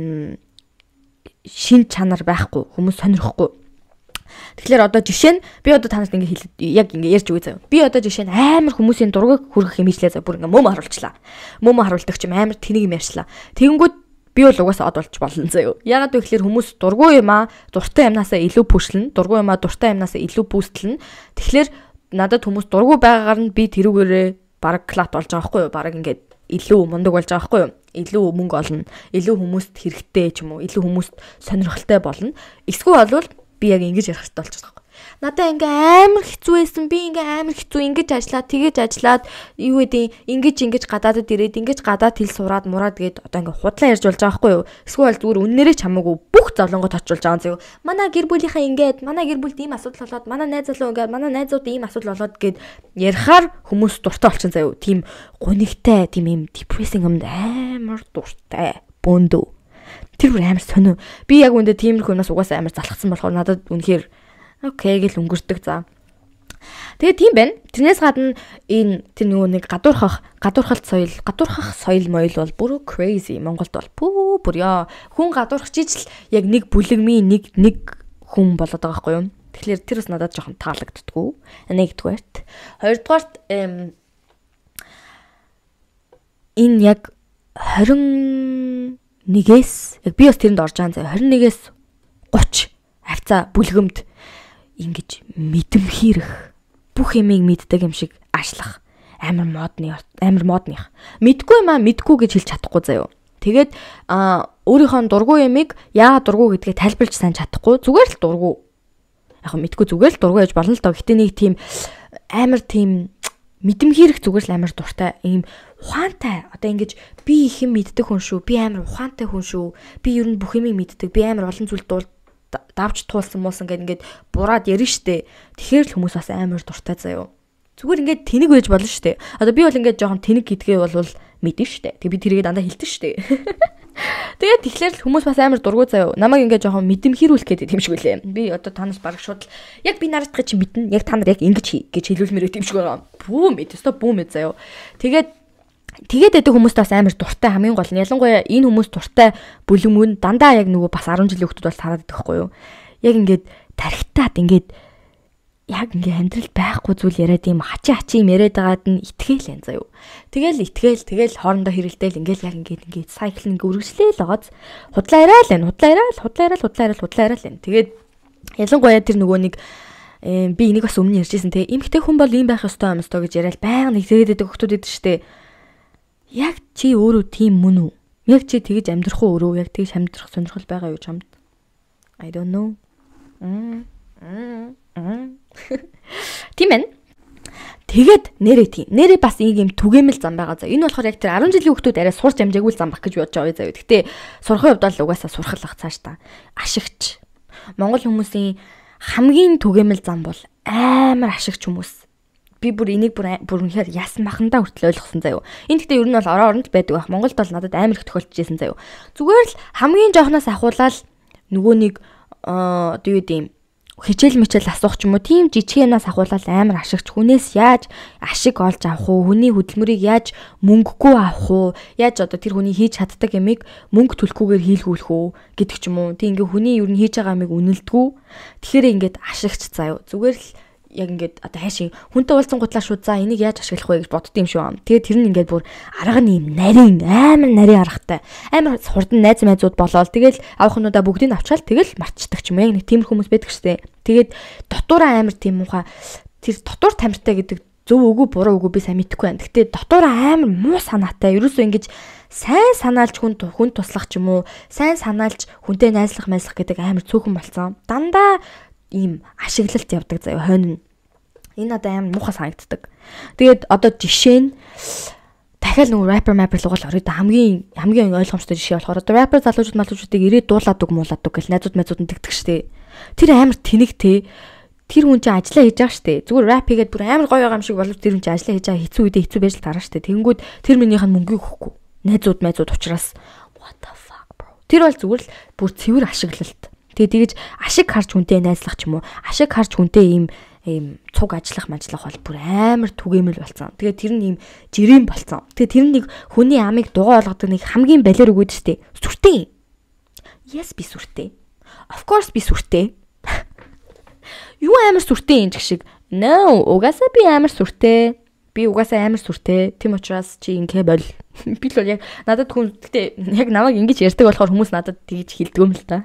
шин чанар байхгүй, хүмүүс сонирхгүй. Тэгэхээр одоо жишээ нь би одоо танаас ингэ хэлээд яг ингэ ярьж өгье заяа. Би одоо жишээ нь амар хүмүүсийн дургыг хүргэх юм хийлээ заяа. Бүр ингэ мөм харуулчлаа. Мөм харуулдаг ч юм амар тэнийг юм ярьчлаа. Тэгэнгүүт би бол угаасаа од болж болно заяа. Ягаад вэ гэхээр хүмүүс дургуй юм аа, дуртай юмнасаа илүү пүшлэн, дургуй юм аа, дуртай юмнасаа илүү бүүстлэн. Тэгэхээр надад хүмүүс дургуй байгаагаар нь би тэрүүгээрээ бараг клат болж байгаа байхгүй юу? Бараг ингэ илүү мундаг болж байгаа байхгүй юу? Илүү мөнгө олно, илүү хүмүүст хэрэгтэй ч юм уу, илүү хүмүүст сонирхолтой болно. Эсвэл болвол би яг ингэж ярих хэрэгтэй болчихсон байхгүй. Надаа ингээ амар хэцүү байсан. Би ингээ амар хэцүү ингэж ажиллаад, тэгэж ажиллаад юу гэдэг ингэж ингэж гадаадад ирээд, ингэж гадаад хэл сураад мураад гээд одоо ингээ худлаа ярьж болж байгаа байхгүй юу? Эсвэл зүгээр үннээрээ ч хамаагүй бүх зовлонгоо точулж байгаа зөө. Манай гэр бүлийнхаа ингээд, манай гэр бүлд ийм асуудал болоод, манай найз залуу ингээд, манай найзууд ийм асуудал болоод гээд ярихаар хүмүүс дуртай болчихсон заяа. Тийм гунигтай, тийм юм depressing юмд амар дуртай. Бөөндөө. Тэр бүр амар сонио. Би яг үндэ тиймэрхүү юмнаас угаасаа амар залхсан болохоор надад үнэхээр окей гэл өнгөрдөг за. Тэгээ тийм байна. Тэрнээс гадна энэ тэр нөгөө нэг гадуурхах, гадуурхалт соёл, гадуурхах соёл моёл бол бүр crazy. Монголд бол пүү бүр яа. Хүн гадуурхаж ижил яг нэг бүлэгмийн нэг нэг хүн болоод байгаа байхгүй юу? Тэгэхээр тэр бас надад жоохон таалагддаггүй. Нэгдүгээрт. Хоёрдугаарт энэ яг двадцать нэгээс яг би бас тэрэнд орж байгаа заа двадцать нэгээс тридцать хавцаа бүлгэмд ингэж мэдэмхийрэх бүх юмыг мэддэг юм шиг ашлах амар модны амар модных мэдгүй юм а мэдгүй гэж хэлж чадахгүй заяо. Тэгээд өөрийнхөө дургүй юмыг яа дургүй гэдгээ тайлбарлаж сайн чадахгүй зүгээр л дургүй яг мэдгүй зүгээр л дургүй гэж болно л доо. Гэтэ нэг тийм амар тийм мэдэмхийрэх зүгээр л амар дуртай ийм ухаантай одоо ингэж би их юм мэддэг хүн шүү. Би амар ухаантай хүн шүү. Би ер нь бүх юмыг мэддэг. Би амар олон зүйл дуул давж туулсан муусан гэдэг ингээд бураад ярина штэ. Тэгэхээр л хүмүүс бас амар дуртай заяо. Зүгээр ингээд тэнэг байж болно штэ. Одоо би бол ингээд жоохон тэнэг гэдгээ бол мэдэн штэ. Тэг би тэрийг дандаа хэлдэг штэ. Тэгээд тэгэхээр л хүмүүс бас амар дургуй заяо. Намайг ингээд жоохон мэдэмхийрүүлэх гэдэг юм шиг үлээ. Би одоо танаас бараг шууд яг би нарадах чи мэднэ. Яг та нар яг ингэж хий гэж хэлүүлмээр байт юм шиг байгаа. Бүү мэд. Өстой бүү мэд заяо. Тэгээд тэгээд эдэг хүмүүст бас амар дуртай хамгийн гол нь ялангуяа энэ хүмүүс дуртай бүлэмүүд дандаа яг нөгөө бас десять жилийн хүмүүс бол хараад байдаг хгүй юу. Яг ингээд тархитаад ингээд яг ингээд амьдрал байхгүй зүйл яриад юм хачи хачи юм яриад байгаад нь итгээл юм заяо. Тэгэл итгээл тэгэл хоорондоо хэрэлдээл ингээд яг ингээд ингээд сайкл ингээд үргэлжлээл байгааз худлаа яриа л байна. Худлаа яриа л худлаа яриа л худлаа яриа л худлаа яриа л байна. Тэгээд ялангуяа тэр нөгөө нэг би энийг бас өмнө ярьжсэн те эмхтэй хүн бол ийм байх ёстой юм өстой гэж яриад байнга нэг тэгээд байдаг хүмүүс идэв штэ. Яг чи өөрөө тийм мөн үү? Яг чи тэгэж амьдрах уу өөрөө? Яг тэгэж амьдрах сонирхол байгаа юу чамд? I don't know. Мм. Мм. Тийм ээ. Тэгээд нэрээ тийм. Нэрээ бас нэг юм түгээмэл зам байгаа заа. Энэ болохоор яг тэр десять жилийн хүмүүс арай сурч амжаагүй зам баг гэж бодож байгаа заа. Гэтэ сурахын хувьд бол угаасаа сурхалах цааш та. Ашигч. Монгол хүмүүсийн хамгийн түгээмэл зам бол амар ашигч хүмүүс. Би бүр энийг бүр бүр үнэхээр яс махандаа хүртэл ойлгосон заяо. Энэ гэхдээ ер нь бол орон оронд байдаг байх. Монголд бол надад амар их тохиолдчихсэн заяо. Зүгээр л хамгийн жоохноос ахуулаад нөгөө нэг оо юу гэдэм хичээл мичээл асуух ч юм уу тийм жижигэнээс ахуулаад амар ашигч хүнээс яаж ашиг олж авах уу? Хүний хөдөлмөрийг яаж мөнгөгүй авах уу? Яаж одоо тэр хүний хийж чаддаг ямиг мөнгө төлөхгүйгээр хийлгүүлэх үү гэдэг ч юм уу. Тийм ингээ хүний ер нь хийж байгаа ямиг үнэлдэггүй. Тэгэхээр ингээд ашигч заяо. Зүгээр л яг ингээд одоо хайшиг хүнтэй уулзсан гутлаа шууд за энийг яаж ашиглах вэ гэж боддсон юм шүү. Тэгээд тэр нь ингээд бүр арга нь юм нарийн амар нарийн аргатай. Амар хурдан найз найзууд болоод тэгэл авахнуудаа бүгдийг авчаал тэгэл марчдаг ч юм яг нэг тиймэр хүмүүс байдаг штэ. Тэгээд дотоороо амар тийм муухай тэр дотоор тамиртай гэдэг зөв үгүй буруу үгүй би сайн мэдэхгүй байна. Гэтэ дотоороо амар муу санаатай. Ерөөсөө ингэж сайн санаалж хүн хүн туслах ч юм уу, сайн санаалж хүнтэй найзлах майзлах гэдэг амар цөөхөн болцсон. Дандаа ийм ашиглалт явдаг заяа хойно. Энэ надад амар муухай санагддаг. Тэгээд одоо жишээ нь дахиад нөгөө rapper mapper л угаал орё. Хамгийн хамгийн ойлгомжтой жишээ болохоор одоо rapper залуучууд малуучуудыг ирээд дуулаад үг муулаад үг гэл найзууд найзууд нь тэгдэг штэ. Тэр амар тэнэг те. Тэр хүн чинь ажиллаа хийж байгаа штэ. Зүгээр rap хийгээд бүр амар гоё байгаа юм шиг боловч тэр хүн чинь ажиллаа хийж байгаа хэцүү үедээ хэцүү байж л тараа штэ. Тэнгүүд тэр минийх нь мөнгөийг өгөхгүй. Найзууд найзууд учраас what the fuck bro. Тэр бол зүгээр л бүр цэвэр ашиглалт. Тэгээ тэгэж ашиг харж хүнтэй найзлах ч юм уу. Ашиг харж хүнтэй ийм ийм цуг ажиллах мажлах бол бүр амар түгээмэл болсон. Тэгээ тэр нь ийм жирийн болсон. Тэгээ тэр нэг хүний амийг дугаа олгодог нэг хамгийн балер өгөөд штэ. Сүртэй. Yes би сүртэй. Of course би сүртэй. Юу амар сүртэй юм шиг. No, угаасаа би амар сүртэй. Би угаасаа амар сүртэй. Тэм учраас чи ингээ бол. Би л яг надад хүн гэтээ яг намайг ингэж ярьдаг болохоор хүмүүс надад тэгж хэлдэг юм л та.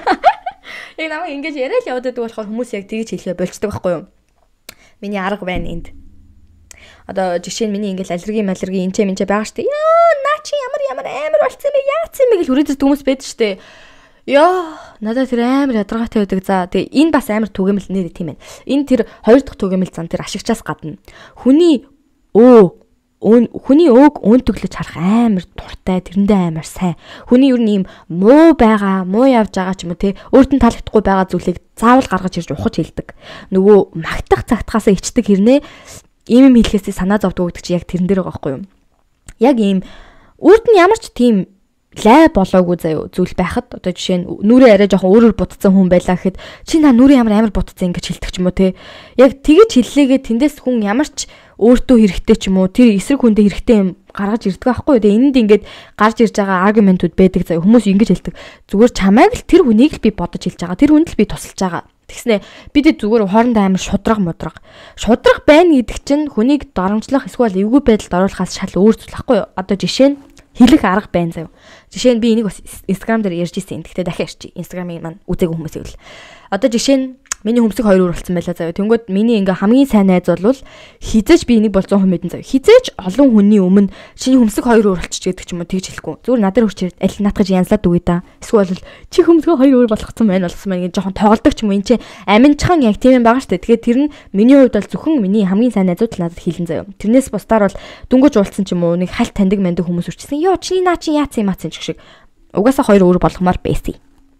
Яг намайг ингэж яриад явдаг болохоор хүмүүс яг тэгж хэлээ болцдог байхгүй юу? Миний арга байна энд. Одоо жишээ нь миний ингээл аллерги аллерги энчэ мэнчэ байгаа штэ. Яа, наа чи ямар ямар амар болцсон бэ? Яац юм бэ гэж хүрээдэг хүмүүс байдаг штэ. Яа, надад тэр амар ядаргаатай байдаг. За тэгээ энэ бас амар түгээмэл нэр тийм ээ. Энэ тэр хоёр дахь түгээмэл зан тэр ашигчаас гадна. Хүний өө хүний өөг өөнтөглөж харах амар дуртай, тэрэндээ амар сайн. Хүний ер нь ийм муу байгаа, муу явж байгаа ч юм уу те, өөртөө таалагдахгүй байгаа зүйлийг заавал гаргаж ирж ухаж хэлдэг. Нөгөө магтах цагтахаасаа ичдэг хэрнээ ийм юм хэлхээсээ санаа зовдөг гэдэг чи яг тэрэн дээр байгаа байхгүй юу? Яг ийм өөрт нь ямар ч тийм лай болоогүй заяо зүйл байхад одоо жишээ нь нүрээ арай жоохон өөрөөр бутцсан хүн байлаа гэхэд чи наа нүрээ ямар амар бутцсан ингэж хэлдэг ч юм уу те. Яг тэгэж хэллээгээ тэндээс хүн ямар ч өөртөө хэрэгтэй ч юм уу тэр эсрэг хүндээ хэрэгтэй юм гаргаж ирдэг байхгүй. Тэгээ энэнд ингээд гарч ирж байгаа аргументууд байдаг заяо. Хүмүүс ингэж хэлдэг. Зүгээр чамайг л тэр хүнийг л би бодож хэлж байгаа. Тэр хүнд л би тусалж байгаа. Тэгснэ бид зүгээр хоорондоо амар шудраг мудраг. Шудраг байна гэдэг чинь хүнийг доромжлох эсвэл эвгүй байдалд оруулахаас шал өөр зүйл байхгүй юу? Одоо жишээ нь хэлэх арга байна заяа. Жишээ нь би энийг бас Instagram дээр ярьж ирсэн. Тэгтээ дахиад ярьчих. Instagram-ыг маань үзээгүй хүмүүс ивэл. Одоо жишээ нь миний хөмсөг хоёр уралцсан байлаа заяа. Тэнгүүд миний ингээ хамгийн сайн найз бол хизээч би энийг бол цаан хүн мэдэн заяа. Хизээч олон хүний өмнө чиний хөмсөг хоёр уралчч гэдэг ч юм уу тэгж хэлэхгүй. Зүгээр надад хурч аль наатгаж янзлаад үгүй да. Эсвэл чи хөмсөг хоёр уур болгоцсон байна болсон байна гэж жоохон тоглолдог ч юм уу. Энд чинь аминчхан яг тийм юм байгаа штэ. Тэгэхээр тэр нь миний хувьд бол зөвхөн миний хамгийн сайн найзууд л надад хэлэн заяа. Тэрнээс бусдаар бол дүнгэж уулцсан ч юм уу нэг хальт таньдаг мэндэг хүмүүс үрчсэн. Йоо чиний наа чи яац юм ац юм шиг. Угаасаа хоёр уур болгомоор байсан.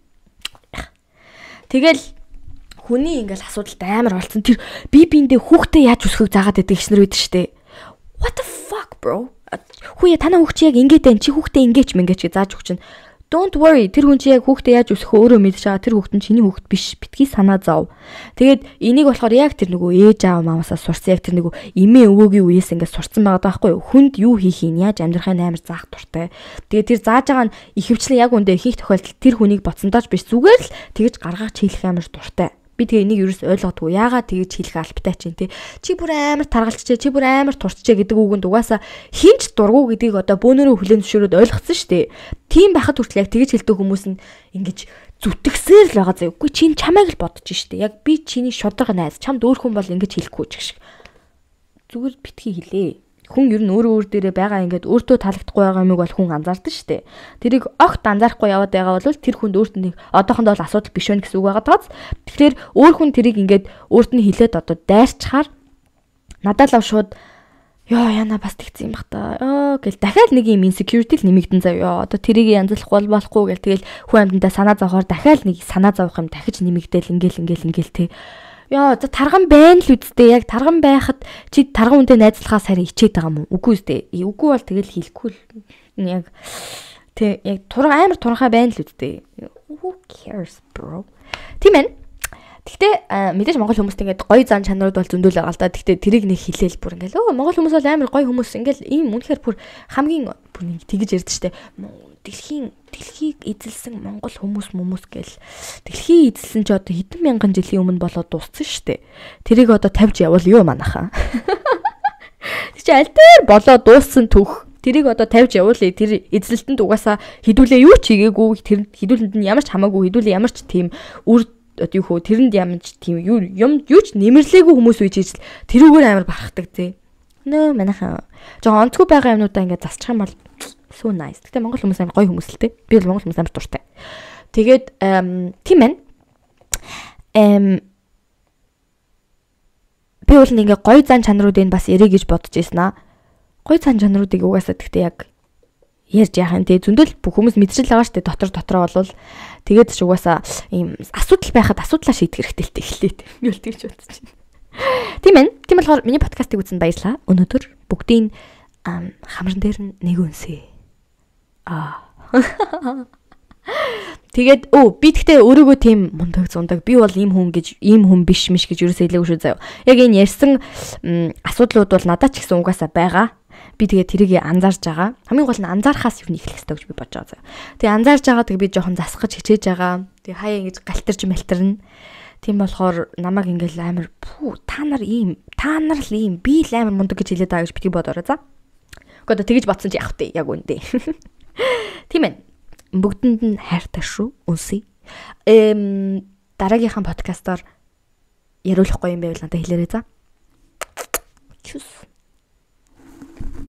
Тэгэл хүний ингээл асуудалд амар болцсон. Тэр би биэндээ хүүхдээ яаж өсөхөг заагаад байдаг гişнэр үйд штэ. What the fuck bro? Хүүе танаа хүүхд чи яг ингээд байна. Чи хүүхдээ ингээч мэнгээч гэж зааж өгч чинь. Don't worry. Тэр хүн чи яг хүүхдээ яаж өсөхөө өөрөө мэдж байгаа. Тэр хүүхд нь чиний хүүхд биш. Битгий санаа зов. Тэгээд энийг болохоор яг тэр нөгөө ээж аав маамаасаа сурсан. Яг тэр нөгөө эмээ өвөөгийн үеэс ингээд сурцсан байгаа байхгүй юу? Хүнд юу хийх юм яаж амьдрахын амар заах дуртай. Тэгээд тэр зааж байгаа нь ихэвчлэн яг үндэ ихэнх тохиолдолд тэр хүнийг боцсондооч биш зүгээр л тэгэж гаргаж хийх амар дуртай. Би тэгээ энийг ерөөс ойлгодгүй. Яагаад тэгэж хэлэх албатай чинь те. Чи бүр амар таргалчжээ, чи бүр амар турчжээ гэдэг үгэнд угаасаа хинч дургу гэдгийг одоо бөөнөрөө хүлээн зөвшөөрөөд ойлгоцсон шүү дээ. Тийм байхад хүртэл яг тэгэж хэлдэг хүмүүс нь ингэж зүтгэсээр л байгаа заа. Үгүй чи чамайг л бодож шүү дээ. Яг би чиний шудраг найз. Чамд өөр хүн бол ингэж хэлэхгүй ч гэх шиг. Зүгээр битгий хэлээ. Хүн ер нь өөрөө өөр дээрээ байгаа ингээд өөртөө таалагдахгүй байгаа юмыг бол хүн анзаардаг шүү дээ. Тэрийг огт анзаарахгүй яваад байгаа бол тэр хүнд өөрт нь одоохондоо бол асуудал биш вэ гэсэн үг байгаа тааз. Тэгэхээр өөр хүн тэрийг ингээд өөрт нь хилээд одоо дайрчхаар надад л шууд ёо яна бас тэгсэн юм бах та. Ёо гэл дахиад нэг юм insecurity л нэмэгдэн заяа. Одоо тэрийг янзлахгүй болохгүй гэл тэгэл хүн амьдандаа санаа зовхоор дахиад нэг санаа зовх юм дахиж нэмэгдээл ингээл ингээл ингээл тэ. Яа, за тарган байна л үсттэй. Яг тарган байхад чи тарган үнтэй найзлахаас харин ичээд байгаа юм уу? Үгүй үстэй. Үгүй бол тэгэл хийхгүй л яг тэг яг турга амар турхаа байна л үсттэй. Who cares bro? Тийм ээ. Гэхдээ мэдээж монгол хүмүүст ингээд гоё зан чанарууд бол зөндөл байгаа л да. Гэхдээ тэрийг нэг хэлээл бүр ингээд өө монгол хүмүүс бол амар гоё хүмүүс ингээд ийм үнэхээр бүр хамгийн бүр нэг тэгж ярьдэ штэ. Дэлхийн дэлхийг эзэлсэн монгол хүмүүс хүмүүс гэл дэлхий эзэлсэн ч одоо хэдэн мянган жилийн өмнө болоод дууссан штэ. Тэрийг одоо тавьж явал юу манайхаа. Тэг чи аль дээр болоод дууссан түүх. Тэрийг одоо тавьж явуулъя. Тэр эзэлтэнд угаасаа хідүүлээ юу ч хийгээгүй. Тэр хідүүлэнд нь ямар ч хамаагүй. Хідүүлээ ямар ч тийм үр одоо юу хөө тэрэнд ямар ч тийм юу юм юу ч нэмэрлээгүй хүмүүс үйж ижил тэрүүгээр амар барахдаг тий. Нөө манайхаа жоо онцгүй байгаа юмнуудаа ингээд засчих юм бол so nice. Гэтэ монгол хүмүүс амар гоё хүмүүс л те. Би бол монгол хүмүүс амар дуртай. Тэгээд тийм ээ. Эм би бол ингээ гоё зан чанаруудыг бас ярих гэж бодож ирсэн аа. Гоё зан чанаруудыг угаасаа гэхдээ яг ярьж яах юм те. Зөндөл бүх хүмүүс мэдчихэл байгаа шүү дээ. Дотор дотроо болвол тэгээд ч угаасаа ийм асуудал байхад асуудлаа шийдэх хэрэгтэй л тэглээ. Би бол тэгж бодож байна. Тийм ээ. Тийм болохоор миний подкастыг үзсэн баярлалаа. Өнөөдөр бүгдийн хамран дээр нэг үнсээ. Аа. Тэгээд өө би тэгтээ өөрийгөө тийм мундаг зундаг би бол ийм хүн гэж ийм хүн биш миш гэж ерөөсөө хэлээгүй шүү заяа. Яг энэ ярьсан асуудлууд бол надад ч гэсэн угаасаа байгаа. Би тэгээд тэрийг анзаарж байгаа. Хамгийн гол нь анзаархаас юу нэг хэлэх хэрэгтэй гэж би бодож байгаа заяа. Тэгээд анзаарж байгаа тэг би жоохон засгаж хичээж байгаа. Тэгээд хаяа ингэж галтарч мэлтэрнэ. Тийм болохоор намайг ингээл амар пүү та нар ийм та нар л ийм би л амар мундаг гэж хэлээд байгаа гэж битгий бодоорой за. Гэхдээ тэгэж бодсон чи явах вэ яг үндэ. Тийм ээ. Бүгдэнд нь хайртай шүү. Үнсээ. Эм дараагийнхаа подкастаар яриулахгүй юм байвал надад хэлээрэй за. Чус.